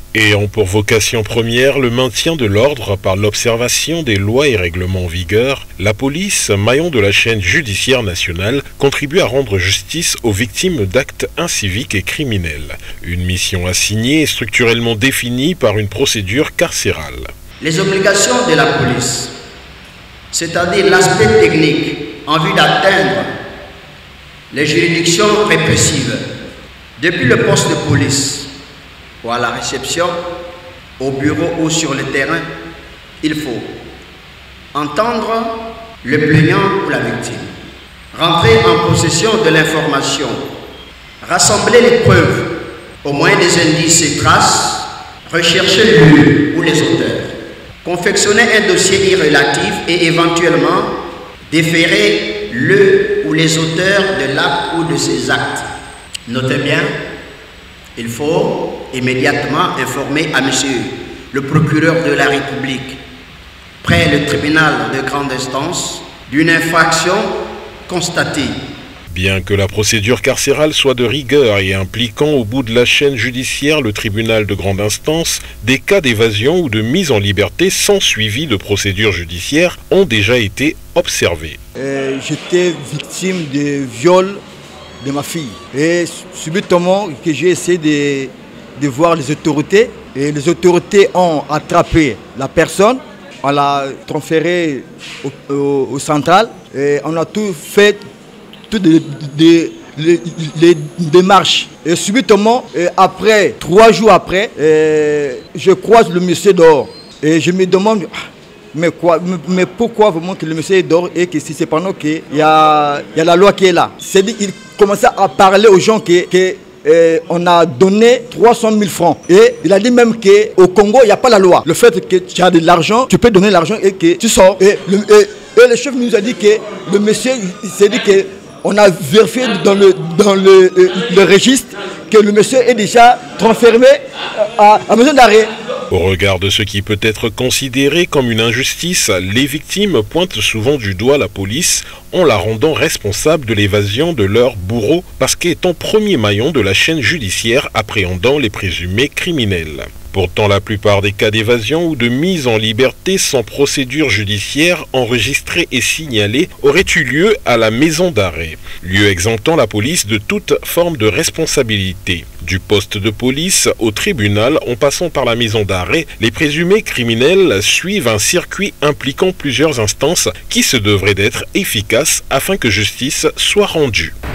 Ayant pour vocation première le maintien de l'ordre par l'observation des lois et règlements en vigueur, la police, maillon de la chaîne judiciaire nationale, contribue à rendre justice aux victimes d'actes inciviques et criminels. Une mission assignée et structurellement définie par une procédure carcérale. Les obligations de la police, c'est-à-dire l'aspect technique en vue d'atteindre les juridictions répressives, depuis le poste de police ou à la réception, au bureau ou sur le terrain, il faut entendre le plaignant ou la victime, rentrer en possession de l'information, rassembler les preuves au moyen des indices et traces, rechercher le lieu ou les auteurs, confectionner un dossier irrélatif et éventuellement déférer le ou les auteurs de l'acte ou de ses actes. Notez bien, il faut immédiatement informer à monsieur le procureur de la République, près le tribunal de grande instance, d'une infraction constatée. Bien que la procédure carcérale soit de rigueur et impliquant au bout de la chaîne judiciaire le tribunal de grande instance, des cas d'évasion ou de mise en liberté sans suivi de procédure judiciaire ont déjà été observés. J'étais victime de viol de ma fille et subitement que j'ai essayé de voir les autorités et les autorités ont attrapé la personne, on l'a transférée au central et on a tout fait, toutes les démarches. Et subitement, après, 3 jours après, je croise le monsieur dehors et je me demande mais pourquoi vraiment que le monsieur est dehors et que si c'est pendant qu'il y a la loi qui est là. C'est-à-dire qu'il commençait à parler aux gens on a donné 300 000 francs. Et il a dit même qu'au Congo, il n'y a pas la loi. Le fait que tu as de l'argent, tu peux donner l'argent et que tu sors. Et le chef nous a dit que le monsieur s'est dit qu'on a vérifié dans le registre que le monsieur est déjà transféré à maison d'arrêt. Au regard de ce qui peut être considéré comme une injustice, les victimes pointent souvent du doigt la police en la rendant responsable de l'évasion de leur bourreau parce qu'étant premier maillon de la chaîne judiciaire appréhendant les présumés criminels. Pourtant, la plupart des cas d'évasion ou de mise en liberté sans procédure judiciaire enregistrée et signalée auraient eu lieu à la maison d'arrêt, lieu exemptant la police de toute forme de responsabilité. Du poste de police au tribunal, en passant par la maison d'arrêt, les présumés criminels suivent un circuit impliquant plusieurs instances qui se devraient d'être efficaces afin que justice soit rendue.